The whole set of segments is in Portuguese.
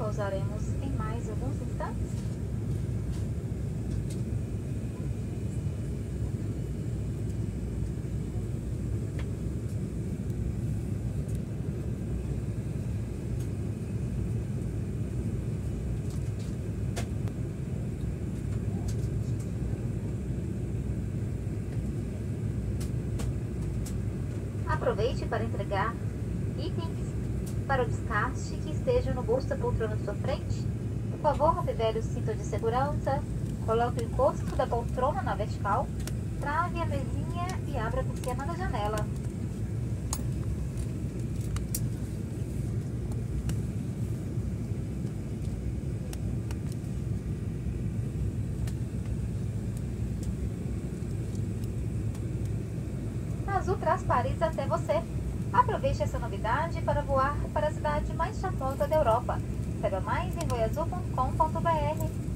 Pousaremos em mais alguns instantes. Aproveite para entregar itens para o descarte que estejam no bolso da poltrona à sua frente. Por favor, revele o cinto de segurança, coloque o encosto da poltrona na vertical, trave a mesinha e abra a persiana da janela. Azul traz Paris até você. Aproveite essa novidade para voar para a cidade mais charmosa da Europa. Saiba mais em voiazul.com.br.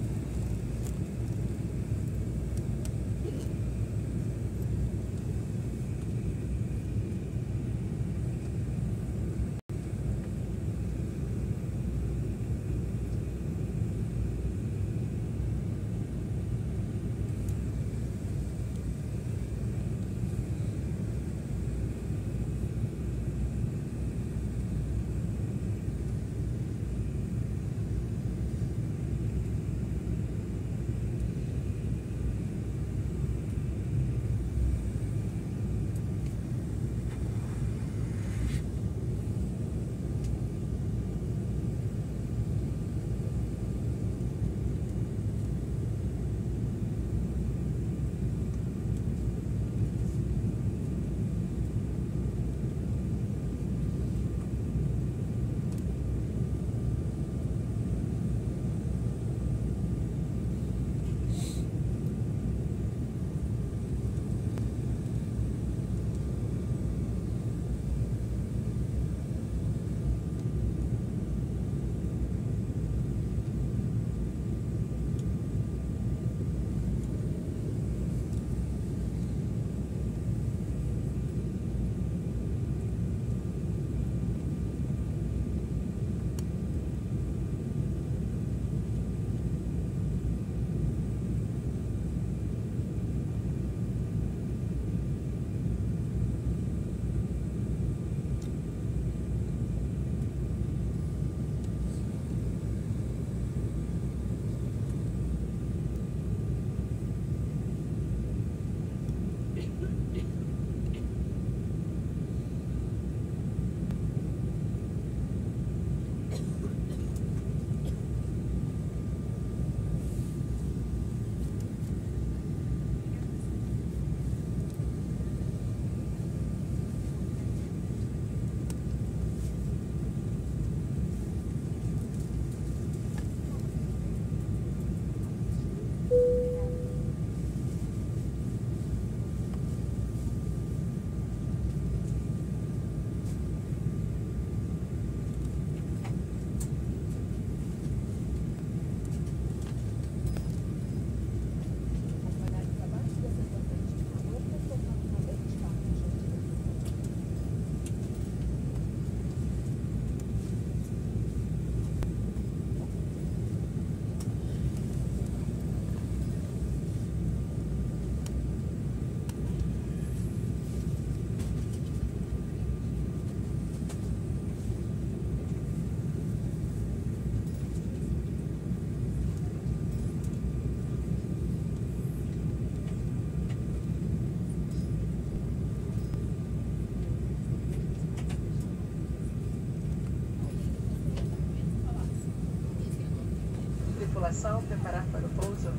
Tripulação, preparar para o pouso.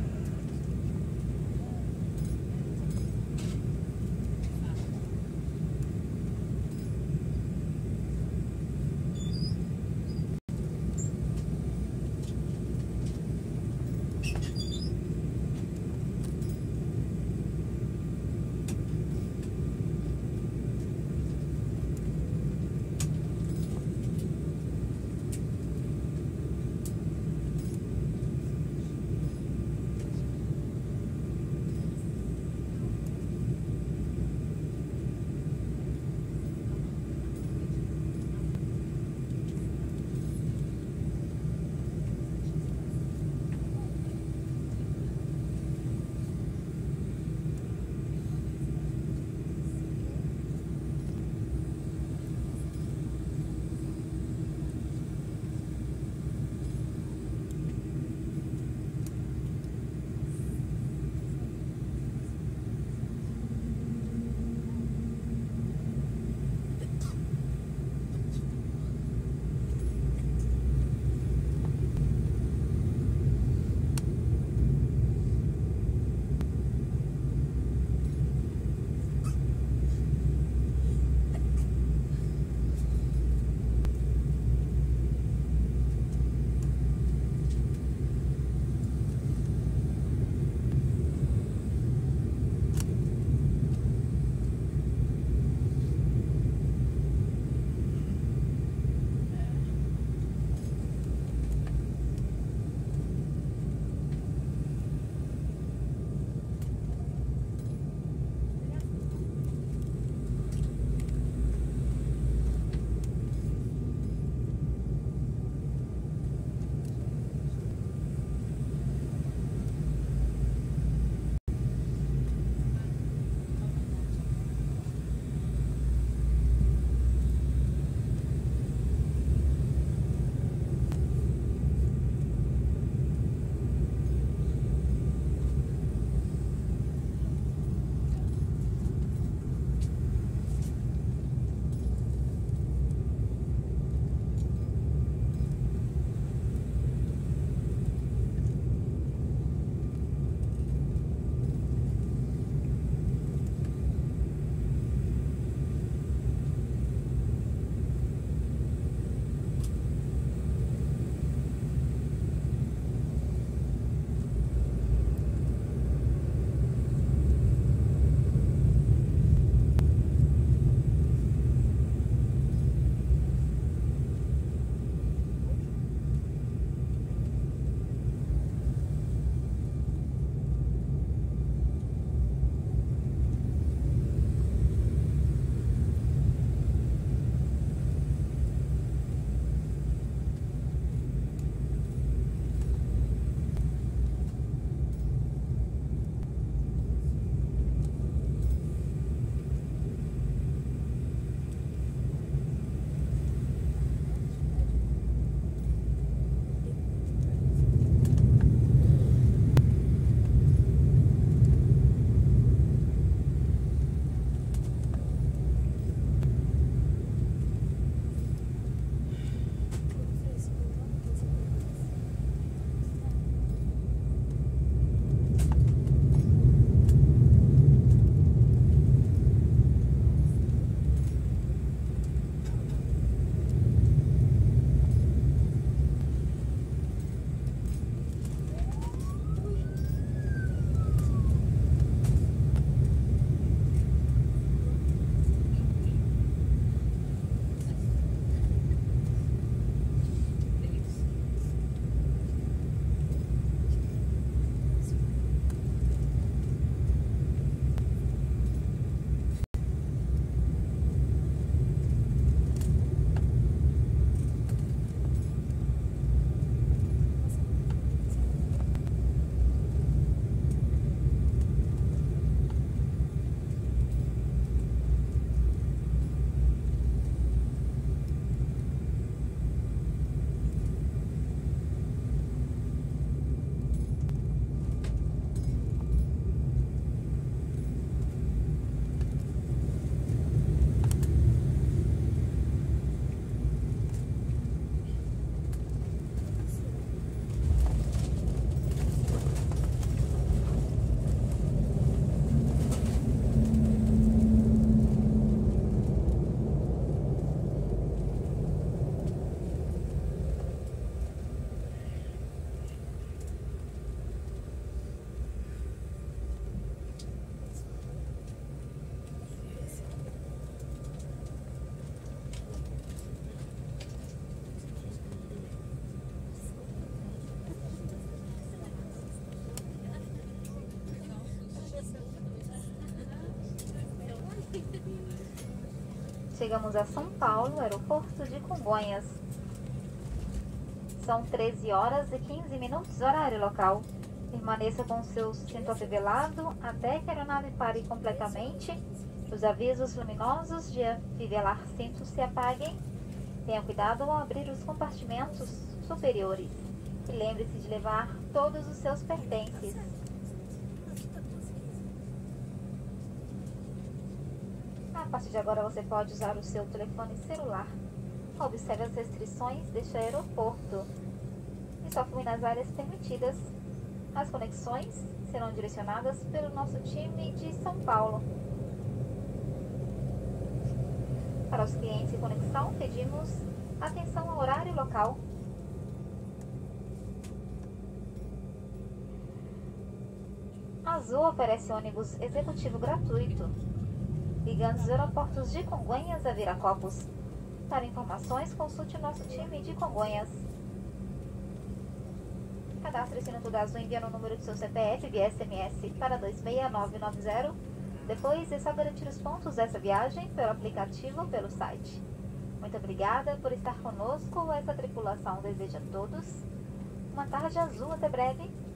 Chegamos a São Paulo, aeroporto de Congonhas. São 13 horas e 15 minutos, horário local. Permaneça com seu cinto afivelado até que a aeronave pare completamente. Os avisos luminosos de afivelar cinto se apaguem. Tenha cuidado ao abrir os compartimentos superiores. E lembre-se de levar todos os seus pertences. A partir de agora você pode usar o seu telefone celular. Observe as restrições deste aeroporto e só flui nas áreas permitidas. As conexões serão direcionadas pelo nosso time de São Paulo. Para os clientes em conexão, pedimos atenção ao horário local. A Azul oferece ônibus executivo gratuito, ligando os aeroportos de Congonhas a Viracopos. Para informações, consulte o nosso time de Congonhas. Cadastre-se no Tudo Azul enviando o número do seu CPF via SMS para 26990. Depois é só garantir os pontos dessa viagem pelo aplicativo ou pelo site. Muito obrigada por estar conosco. Essa tripulação deseja a todos uma tarde azul. Até breve.